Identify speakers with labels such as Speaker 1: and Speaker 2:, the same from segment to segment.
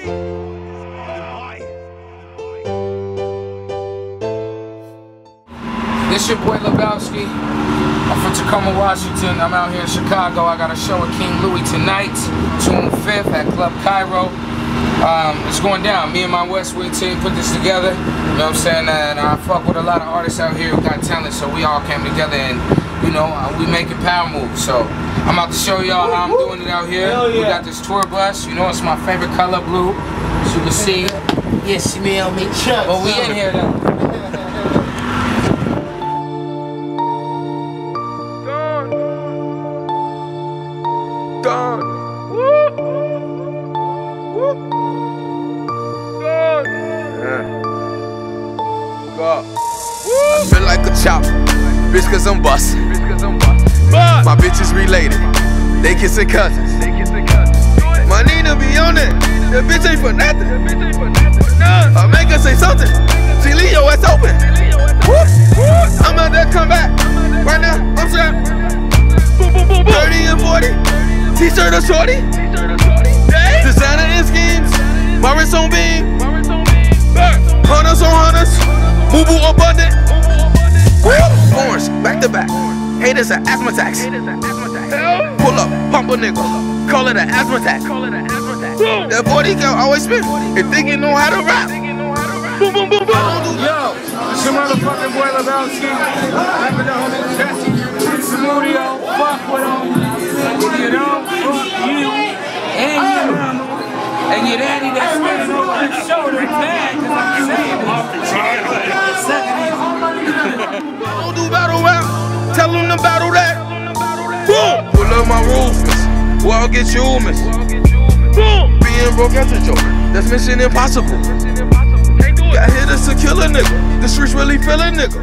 Speaker 1: This your boy Lebowski. I'm from Tacoma, Washington. I'm out here in Chicago. I got a show with King Louie tonight, June 5th at Club Cairo. It's going down. Me and my Westwood team put this together. You know what I'm saying? And I fuck with a lot of artists out here who got talent, so we all came together and, you know, we making power moves. So I'm about to show y'all how I'm doing it out here. Yeah. We got this tour bus. You know, it's my favorite color, blue. As you can see.
Speaker 2: Yes, you smell me, Chuck.
Speaker 1: But we in here though.
Speaker 3: I feel like a chopper, bitch, cause I'm bustin'. My bitches related, they kissing cousins. My Nina be on it, that bitch ain't for nothing. I make her say something, she leave your ass open. I'm out there, come back, right now, I'm strapped. 30 and 40, t-shirt or shorty. Designer and schemes, my wrist on beam. Hunters on hunters, moo-boo abundant. Orange, back to back, haters are asthma attacks. Pull up, pump a nigga, call it an asthma attack. That 40 girl always spin, and think you know how to rap. Boom, boom, boom, boom.
Speaker 1: Yo, it's your motherfucking boy Lebowski. Rapping the homie J.Zamudio, fuck with him. You know, fuck you and your mama. And your daddy that's standing over his shoulder mad, cause I'm saying it.
Speaker 3: Don't do battle rap, tell them to battle that. Boom! Pull up my ruthless, or I'll get you miss. Boom! Being broke as a joke, that's mission impossible. Got hitters to kill a nigga, the streets really feel a nigga.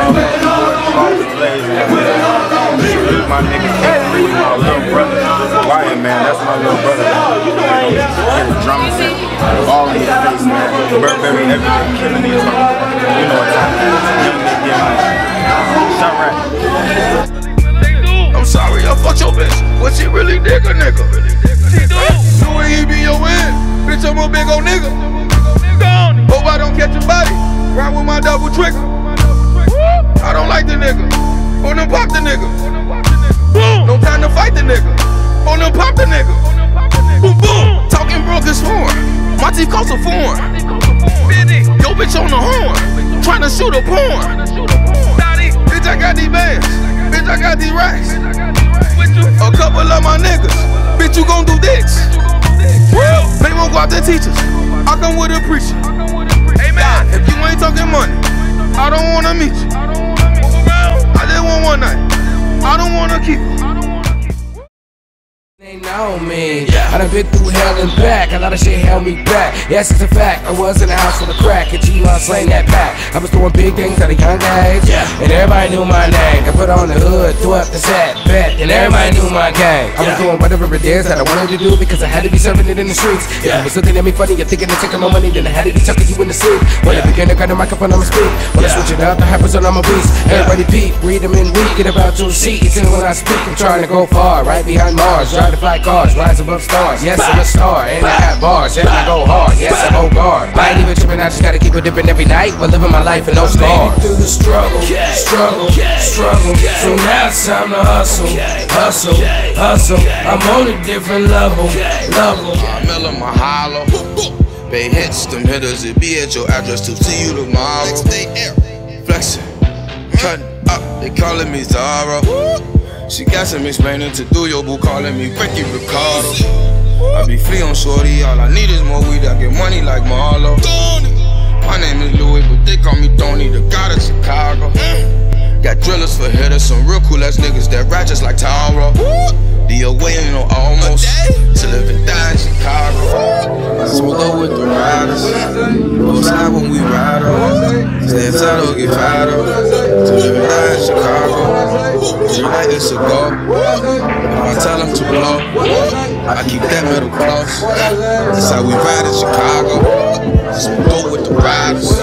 Speaker 4: My nigga Louie, my little brother. Lion, man, that's my little brother. Get the drum set, all in his face, man. Burberry, everything, killing these hoes. You know what time it is. Shot right.
Speaker 3: I'm sorry, I fucked your bitch, but she really dig a nigga. She do. Louie, he be your win. Bitch, I'm a big old nigga. Hope I don't catch a body. Ride with my double trigger. I don't like the nigga. On them pop the nigga. No time to fight the nigga. On them pop the nigga. Boom boom. Talking broke is foreign. My teeth cost a foreign. Yo bitch on the horn. Trying to shoot a porn. Bitch, I got these bands. Bitch, I got these racks. A couple of my niggas. Bitch, you gon' do dicks. They won't go out to teach us. I come with a preacher. Amen. If you ain't talking money, I don't wanna meet you. I just want one night. I don't wanna keep you.
Speaker 1: They know me. I done been through hell and back. A lot of shit held me back. Yes, it's a fact. I was in the house full of crack and G-Lon slaying that pack. I was doing big things at a young age, and everybody knew my name. I put on the hood, threw up the set, bet, and everybody knew my gang. I was doing whatever it is that I wanted to do because I had to be serving it in the streets. If you was looking at me funny, you're thinking of taking my money, then I had to be tucking you in the sleep. When I begin to got the microphone, I'ma speak. When I switch it up, the hypers on, I'm a beast. Everybody peep, read them in week, get about your seats. And when I speak, I'm trying to go far, right behind Mars, drive to fly cars, rise above stars. Yes, I'm a star, and I got bars. Yes, I go hard. Yes, I go guard. I ain't even tripping, I just gotta keep it dipping every night, but living my life with no scars. Through the struggle, struggle, struggle. So now it's time to hustle, hustle, hustle. I'm on a different level, level.
Speaker 3: I'm in my hollow. Pay hits, them hitters, it be at your address to see you tomorrow. Flexing, cutting up, they calling me Zara. She got some explaining to do, your boo calling me Ricky Ricardo. I be free on shorty, all I need is more weed, I get money like Marlo. My name is Louie, but they call me Tony, the god of Chicago. Got drillers for hitters, some real cool ass niggas that rap just like Taro. The away ain't no almost, to live and die in Chicago. Solo with the riders, go slide when we ride on. Stay inside or get fired up, to live and die in Chicago. She like it's a go, if I tell them to blow, I keep that metal close. That's how we ride in Chicago, just go with the riders.